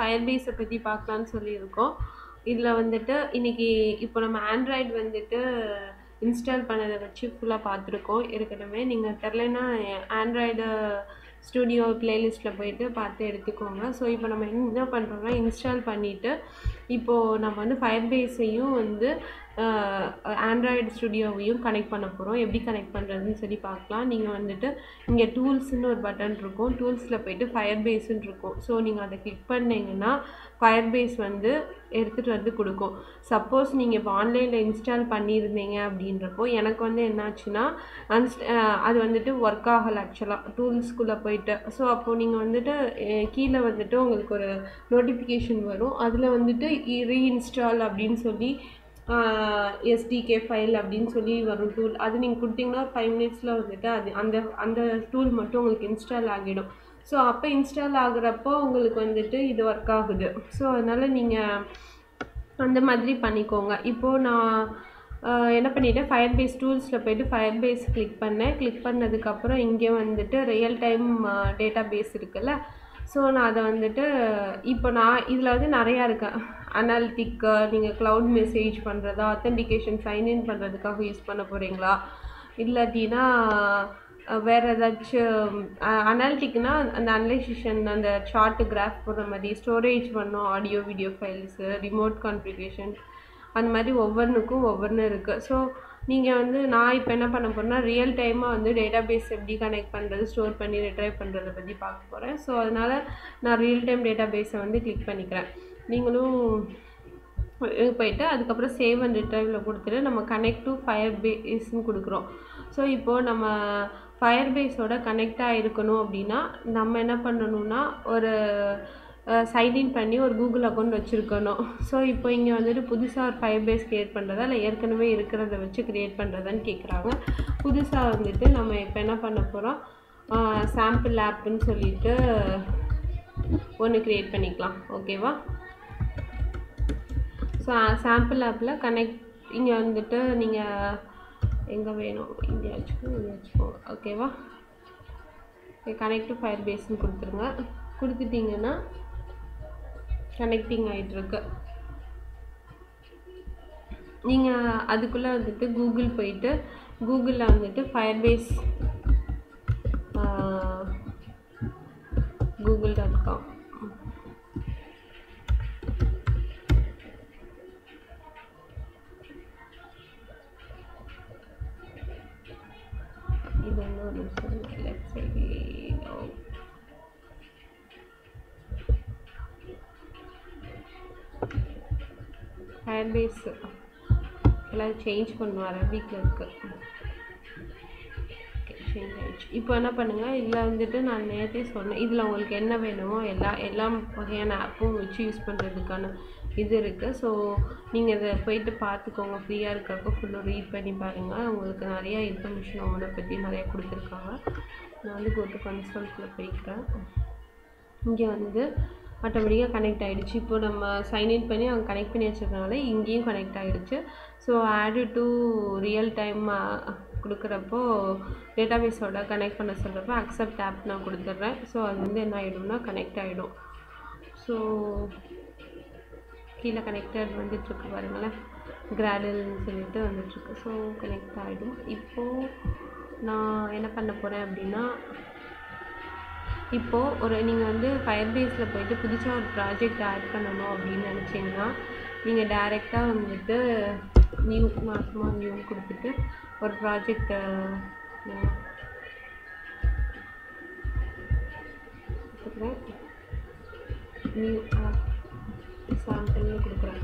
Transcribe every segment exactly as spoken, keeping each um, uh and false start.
ஃபயர்பேஸை பற்றி பார்க்கலான்னு சொல்லியிருக்கோம். இதில் வந்துட்டு இன்றைக்கி இப்போ நம்ம ஆண்ட்ராய்டு வந்துட்டு இன்ஸ்டால் பண்ணதை வச்சு ஃபுல்லாக பார்த்துருக்கோம் ஏற்கனவே. நீங்கள் தெரிலனா ஆண்ட்ராய்டு ஸ்டுடியோ ப்ளேலிஸ்ட்டில் போய்ட்டு பார்த்து எடுத்துக்கோங்க. ஸோ இப்போ நம்ம என்ன பண்ணுறோம்னா இன்ஸ்டால் பண்ணிவிட்டு இப்போது நம்ம வந்து ஃபயர்பேஸையும் வந்து ஆண்ட்ராய்டு ஸ்டுடியோவையும் கனெக்ட் பண்ண போகிறோம். எப்படி கனெக்ட் பண்ணுறதுன்னு சொல்லி பார்க்கலாம். நீங்கள் வந்துட்டு இங்கே டூல்ஸ்ன்னு ஒரு பட்டன் இருக்கும், டூல்ஸில் போய்ட்டு ஃபயர்பேஸ்ன்னு இருக்கும். ஸோ நீங்கள் அதை கிளிக் பண்ணிங்கன்னா ஃபயர்பேஸ் வந்து எடுத்துகிட்டு வந்து கொடுக்கும். சப்போஸ் நீங்கள் இப்போ ஆன்லைனில் இன்ஸ்டால் பண்ணியிருந்தீங்க அப்படின்றப்போ எனக்கு வந்து என்னாச்சுன்னா அன்ஸ்ட் அது வந்துட்டு ஒர்க் ஆகலை ஆக்சுவலாக டூல்ஸ்குள்ளே போயிட்டு. ஸோ அப்போது நீங்கள் வந்துட்டு கீழே வந்துட்டு உங்களுக்கு ஒரு நோட்டிஃபிகேஷன் வரும். அதில் வந்துட்டு ரீஇன்ஸ்டால் அப்படின்னு சொல்லி எஸ்டிகே ஃபைல் அப்படின்னு சொல்லி வரும் டூல். அது நீங்கள் கொடுத்தீங்கன்னா ஃபைவ் மினிட்ஸில் வந்துட்டு அது அந்த அந்த டூல் மட்டும் உங்களுக்கு இன்ஸ்டால் ஆகிடும். ஸோ அப்போ இன்ஸ்டால் ஆகுறப்போ உங்களுக்கு வந்துட்டு இது ஒர்க் ஆகுது. ஸோ அதனால் நீங்கள் அந்த மாதிரி பண்ணிக்கோங்க. இப்போது நான் என்ன பண்ணிட்டேன், ஃபயர்பேஸ் டூல்ஸில் போய்ட்டு ஃபயர்பேஸ் கிளிக் பண்ணேன். கிளிக் பண்ணதுக்கப்புறம் இங்கே வந்துட்டு ரியல் டைம் டேட்டா பேஸ் இருக்குல்ல, ஸோ நான் அதை வந்துட்டு இப்போ நான் இதில் வந்து நிறையா இருக்கேன். அனாலிட்டிக்கு நீங்கள் க்ளவுட் மெசேஜ் பண்ணுறதா, அத்தன்டிகேஷன் சைன்இன் பண்ணுறதுக்காக யூஸ் பண்ண போகிறீங்களா, இல்லாட்டினா வேறு ஏதாச்சும் அனாலிட்டிக்னா அந்த அனலைசேஷன் அந்த சார்ட்டு கிராஃப் போடுற மாதிரி, ஸ்டோரேஜ் பண்ணோம் audio video files, remote configuration, அந்த மாதிரி ஒவ்வொன்றுக்கும் ஒவ்வொன்று இருக்குது. ஸோ நீங்கள் வந்து நான் இப்போ என்ன பண்ண போகிறேன்னா ரியல் டைமாக வந்து டேட்டா பேஸ் எப்படி கனெக்ட் பண்ணுறது, ஸ்டோர் பண்ணி ரிட்ரைவ் பண்ணுறதை பற்றி பார்க்க போகிறேன். ஸோ அதனால் நான் ரியல் டைம் டேட்டா பேஸை வந்து கிளிக் பண்ணிக்கிறேன். நீங்களும் போயிட்டு அதுக்கப்புறம் சேவ் அண்ட் ரிட்ரைவில் கொடுத்துட்டு நம்ம கனெக்ட் டு ஃபயர்பேஸ்ன்னு கொடுக்குறோம். ஸோ இப்போது நம்ம ஃபயர்பேஸோட கனெக்ட் ஆகிருக்கணும் அப்படின்னா நம்ம என்ன பண்ணணும்னா ஒரு சைன்இன் பண்ணி ஒரு கூகுள் அக்கௌண்ட் வச்சுருக்கணும். ஸோ இப்போ இங்கே வந்துட்டு புதுசாக ஒரு ஃபயர்பேஸ் க்ரியேட் பண்ணுறதா இல்லை ஏற்கனவே இருக்கிறத வச்சு க்ரியேட் பண்ணுறதான்னு கேட்குறாங்க. புதுசாக வந்துட்டு நம்ம இப்போ என்ன பண்ண போகிறோம், சாம்பிள் ஆப்புன்னு சொல்லிட்டு ஒன்று க்ரியேட் பண்ணிக்கலாம். ஓகேவா? ஸோ சாம்பிள் ஆப்பில் கனெக்ட் இங்கே வந்துட்டு நீங்கள் எங்கே வேணும் இங்கே வச்சுக்கோங்க இங்கே வச்சுக்கோங்க. ஓகேவா? கனெக்ட் டு ஃபயர்பேஸ்ன்னு கொடுத்துருங்க. கொடுத்துட்டிங்கன்னா கனெக்டிங் ஆகிட்டுருக்கு. நீங்கள் அதுக்குள்ளே வந்துட்டு கூகுள் போயிட்டு கூகுளில் வந்துட்டு ஃபயர்பேஸ் கூகுள் டாட் காம் இது இன்னொரு நிமிஷம் லெஃப்ட் சைடு ஃபயர்பேஸ் எல்லாம் சேஞ்ச் பண்ணுவார் வீக்கில் இருக்குது. சேஞ்ச் ஆகிடுச்சு. இப்போ என்ன பண்ணுங்கள், இதில் வந்துட்டு நான் நேற்றே சொன்னேன், இதில் உங்களுக்கு என்ன வேணுமோ எல்லா எல்லா வகையான ஆப்பும் வச்சு யூஸ் பண்ணுறதுக்கான இது இருக்குது. ஸோ நீங்கள் இதை போயிட்டு பார்த்துக்கோங்க. ஃப்ரீயாக இருக்கிறப்போ ஃபுல்லாக ரீட் பண்ணி பாருங்கள். உங்களுக்கு நிறையா இன்ஃபர்மேஷன் அவனை பற்றி நிறையா கொடுத்துருக்காங்க. நான் வந்து கோட்டு கன்சல்ட்டில் போய்க்கிறேன். இங்கே வந்து ஆட்டோமேட்டிக்காக கனெக்ட் ஆகிடுச்சு. இப்போ நம்ம சைன்இன் பண்ணி அவங்க கனெக்ட் பண்ணி வச்சதுனால இங்கேயும் கனெக்ட் ஆகிடுச்சு. So add to real time கொடுக்குறப்போ டேட்டாபேஸோட கனெக்ட் பண்ண சொல்கிறப்போ அக்செப்ட் ஆப் நான் கொடுத்துட்றேன். ஸோ அது வந்து என்ன ஆகிடும்னா கனெக்ட் ஆகிடும். ஸோ கீழே கனெக்டட் வந்துட்டுருக்கு பாருங்களேன், கிராடல்னு சொல்லிட்டு வந்துட்டுருக்கு. ஸோ கனெக்ட் ஆகிடும். இப்போது நான் என்ன பண்ண போகிறேன் அப்படின்னா, இப்போது ஒரு நீங்கள் வந்து ஃபயர்பேஸில் போய்ட்டு புதுசாக ஒரு ப்ராஜெக்ட் ஆட் பண்ணணும் அப்படின்னு நினச்சிங்கன்னா நீங்கள் டைரெக்டாக வந்துட்டு நியூ மாசமாக நியூ கொடுத்துட்டு ஒரு ப்ராஜெக்டை நியூ ஆப் சாம்பிள்னு கொடுக்குறேன்.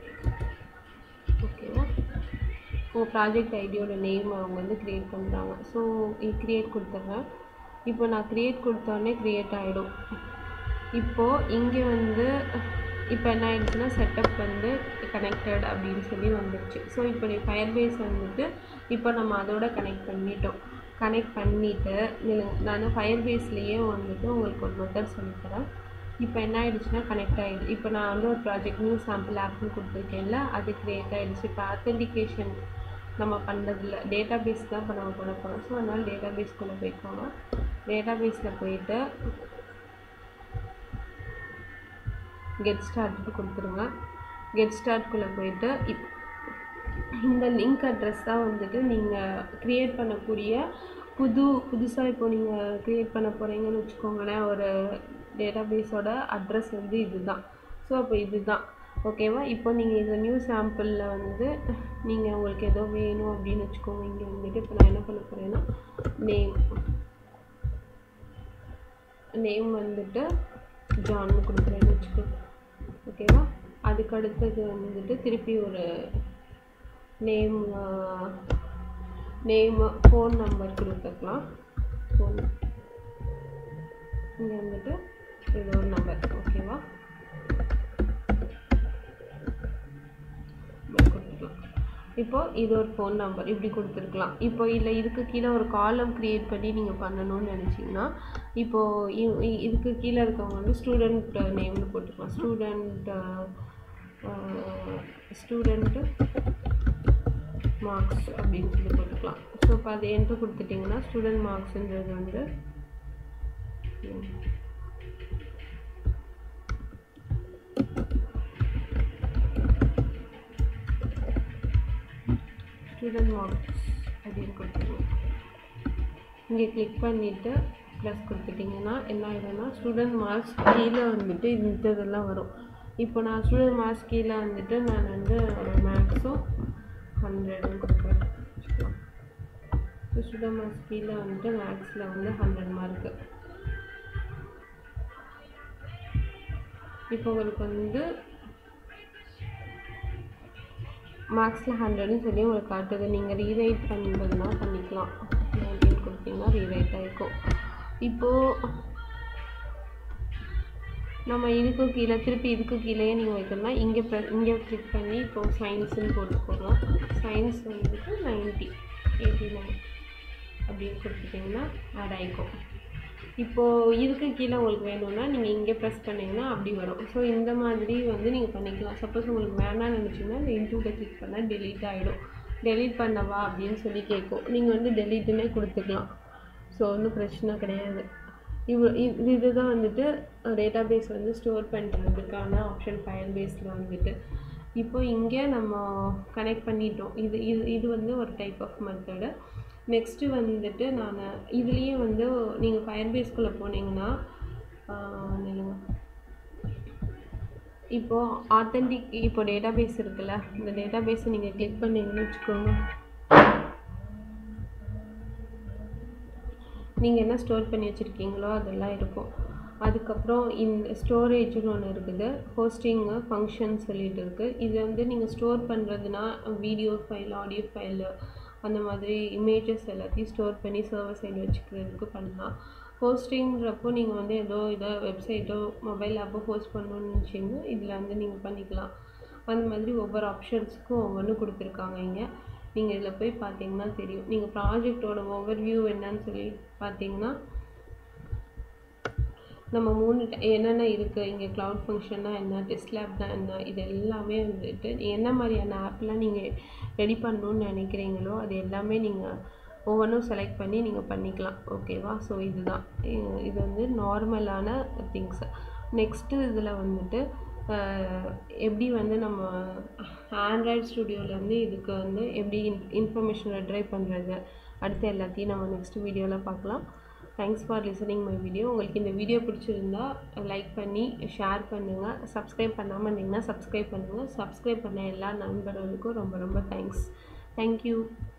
ஓகேவா? உங்கள் ப்ராஜெக்ட் ஐடியோட நேம் அவங்க வந்து க்ரியேட் பண்ணுறாங்க. ஸோ க்ரியேட் கொடுத்துட்றேன். இப்போ நான் க்ரியேட் கொடுத்தோடனே க்ரியேட் ஆகிடும். இப்போது இங்கே வந்து இப்போ என்ன ஆகிடுச்சுன்னா செட்டப் வந்து கனெக்டட் அப்படின்னு சொல்லி வந்துடுச்சு. ஸோ இப்போ நீ ஃபயர்பேஸ் வந்துட்டு இப்போ நம்ம அதோட கனெக்ட் பண்ணிட்டோம். கனெக்ட் பண்ணிவிட்டு நான் ஃபயர்பேஸ்லேயே வந்துட்டு உங்களுக்கு ஒரு மெத்தட் சொல்லித்தரேன். இப்போ என்ன ஆகிடுச்சுன்னா கனெக்ட் ஆகிடுது. இப்போ நான் வந்து ஒரு ப்ராஜெக்ட் நியூ சாம்பிள் ஆப்னு கொடுத்துருக்கேன்ல, அது க்ரியேட் ஆகிடுச்சு. இப்போ அத்தன்டிகேஷன் நம்ம பண்ணுறதில்ல, டேட்டா பேஸ் தான் இப்போ நம்ம பண்ண போகிறோம். ஸோ அதனால் டேட்டா பேஸ்க்குள்ளே போய்க்கோங்க. டேட்டா பேஸில் போயிட்டு கெட் ஸ்டார்ட் கொடுத்துருங்க. கெட் ஸ்டார்ட்குள்ளே போயிட்டு இப் இந்த லிங்க் அட்ரஸ் தான் வந்துட்டு நீங்கள் க்ரியேட் பண்ணக்கூடிய புது புதுசாக இப்போ நீங்கள் க்ரியேட் பண்ண போகிறீங்கன்னு வச்சுக்கோங்களேன். ஒரு டேட்டாபேஸோட அட்ரஸ் வந்து இது தான். ஸோ அப்போ இது தான் ஓகேவா. இப்போ நீங்கள் இந்த நியூ சாம்பிளில் வந்து நீங்கள் உங்களுக்கு ஏதோ வேணும் அப்படின்னு வச்சுக்கோங்க. இங்கே வந்துட்டு இப்போ நான் என்ன பண்ண போகிறேன்னா நேம் நேம் வந்துட்டு ஜான்னு கொடுக்குறேன்னு வச்சுக்கோங்க ஓகேவா. அதுக்கு அடுத்தது வந்துட்டு திருப்பி ஒரு நேம் நேம் ஃபோன் நம்பர் கொடுத்துக்கலாம். ஃபோன் இங்கே வந்துட்டு ஏதோ ஒரு நம்பர் ஓகேவா கொடுத்துக்கலாம். இப்போது இது ஒரு ஃபோன் நம்பர் இப்படி கொடுத்துருக்கலாம். இப்போ இல்லை இதுக்கு கீழே ஒரு காலம் க்ரியேட் பண்ணி நீங்கள் பண்ணணும்னு நினச்சிங்கன்னா இப்போது இதுக்கு கீழே இருக்கவங்க வந்து ஸ்டூடெண்ட் நேம்னு போட்டுக்கலாம். ஸ்டூடெண்ட் ஸ்டூடெண்ட்டு மார்க்ஸ் அப்படின்னு சொல்லி போட்டுக்கலாம். ஸோ இப்போ அது என்ட்ரு கொடுத்துட்டிங்கன்னா ஸ்டூடெண்ட் மார்க்ஸுன்றது வந்து ஸ்டூடெண்ட் மார்க்ஸ் அப்படின்னு கொடுத்துருவோம். இங்கே கிளிக் பண்ணிவிட்டு ப்ளஸ் கொடுத்துட்டிங்கன்னா என்ன ஆகிடும்னா ஸ்டூடெண்ட் மார்க்ஸ் கீழே வந்துட்டு இந்த இதெல்லாம் வரும். இப்போ நான் ஸ்டூடெண்ட் மார்க்ஸ் கீழே வந்துட்டு நான் வந்து மேக்ஸும் ஹண்ட்ரட்னு கொடுக்குறேன். ஸோ ஸ்டூடெண்ட் மார்க்ஸ் கீழே வந்துட்டு மேக்ஸில் வந்து ஹண்ட்ரட் மார்க்கு. இப்போ உங்களுக்கு வந்து மார்க்ஸில் ஹண்ட்ரட்னு சொல்லி உங்களுக்கு காட்டுது. நீங்கள் ரீரைட் பண்ணுறதுனா பண்ணிக்கலாம். நைன்டீன் கொடுத்தீங்கன்னா ரீரைட் ஆகிருக்கும். இப்போது நம்ம இதுக்கு கீழே திருப்பி இதுக்கு கீழே நீங்கள் வைக்கணும்னா இங்கே ப்ரெ இங்கே கிளிக் பண்ணி இப்போது சயின்ஸுன்னு போட்டுக்கோங்க. சயின்ஸ் வந்துட்டு நைன்ட்டி எயிட்டி நைன் அப்படின்னு கொடுத்துட்டிங்கன்னா ஆட் ஆகிக்கும். இப்போது இதுக்கு கீழே உங்களுக்கு வேணும்னா நீங்கள் இங்கே ப்ரெஸ் பண்ணிங்கன்னா அப்படி வரும். ஸோ இந்த மாதிரி வந்து நீங்கள் பண்ணிக்கலாம். சப்போஸ் உங்களுக்கு வேணாம்னு நினச்சிங்கன்னா இந்த இன்டூவில் கிளிக் பண்ணால் டெலீட் ஆகிடும். டெலீட் பண்ணவா அப்படின்னு சொல்லி கேட்கும். நீங்கள் வந்து டெலீட்டுன்னே கொடுத்துக்கலாம். ஸோ ஒன்றும் பிரச்சனை கிடையாது. இவ்வளோ இது இதுதான் வந்துட்டு டேட்டாபேஸ் வந்து ஸ்டோர் பண்ணுறதுக்கான ஆப்ஷன் ஃபயர் பேஸில் வந்துட்டு. இப்போ இங்கே நம்ம கனெக்ட் பண்ணிட்டோம். இது இது இது வந்து ஒரு டைப் ஆஃப் மெத்தடு. நெக்ஸ்ட்டு வந்துட்டு நான் இதுலேயே வந்து நீங்கள் ஃபயர் பேஸ்குள்ளே போனீங்கன்னா நிலுங்க இப்போது ஆத்தென்டிக் இப்போ டேட்டாபேஸ் இருக்குல்ல, இந்த டேட்டாபேஸை நீங்கள் கிளிக் பண்ணிங்கன்னு வச்சுக்கோங்க. நீங்கள் என்ன ஸ்டோர் பண்ணி வச்சுருக்கீங்களோ அதெல்லாம் இருக்கும். அதுக்கப்புறம் இந்த ஸ்டோரேஜ்னு ஒன்று இருக்குது. ஹோஸ்டிங்கு ஃபங்க்ஷன் சொல்லிட்டு இருக்குது. இது வந்து நீங்கள் ஸ்டோர் பண்ணுறதுனா வீடியோ ஃபைல், ஆடியோ ஃபைலு, அந்த மாதிரி இமேஜஸ் எல்லாத்தையும் ஸ்டோர் பண்ணி சர்வர் சைடு வச்சுக்கிறதுக்கு பண்ணலாம். ஹோஸ்டிங்கிறப்போ நீங்கள் வந்து ஏதோ இதை வெப்சைட்டோ மொபைல் ஆப்போ ஹோஸ்ட் பண்ணணும்னு நினச்சிங்கன்னா இதில் வந்து நீங்கள் பண்ணிக்கலாம். அந்த மாதிரி ஒவ்வொரு ஆப்ஷன்ஸுக்கும் ஒவ்வொன்று கொடுத்துருக்காங்க. இங்கே நீங்கள் இதில் போய் பார்த்தீங்கன்னா தெரியும். நீங்கள் ப்ராஜெக்டோட ஓவர் வியூ என்னன்னு சொல்லி பார்த்தீங்கன்னா நம்ம மூணு என்னென்ன இருக்குது இங்கே, க்ளவுட் ஃபங்க்ஷன்னா என்ன, டெஸ்ட் லேப் தான் என்ன, இது எல்லாமே வந்துட்டு என்ன மாதிரியான ஆப்லாம் நீங்கள் ரெடி பண்ணணுன்னு நினைக்கிறீங்களோ அது எல்லாமே நீங்கள் ஒவ்வொன்றும் செலக்ட் பண்ணி நீங்கள் பண்ணிக்கலாம். ஓகேவா. ஸோ இதுதான் இது வந்து நார்மலான திங்ஸ். நெக்ஸ்ட்டு இதில் வந்துட்டு எப்படி வந்து நம்ம ஆண்ட்ராய்ட் ஸ்டுடியோலேருந்து இதுக்கு வந்து எப்படி இன் இன்ஃபர்மேஷன் ட்ரைவ் பண்ணுறது அடுத்து எல்லாத்தையும் நம்ம நெக்ஸ்ட் வீடியோவில் பார்க்கலாம். Thanks for listening my video. உங்களுக்கு இந்த வீடியோ பிடிச்சிருந்தா லைக் பண்ணி ஷேர் பண்ணுங்கள். சப்ஸ்கிரைப் பண்ணாமல் இருந்தீங்கன்னா சப்ஸ்கிரைப் பண்ணுங்கள். சப்ஸ்கிரைப் பண்ண எல்லா நண்பர்களுக்கும் ரொம்ப ரொம்ப தேங்க்ஸ். தேங்க்யூ.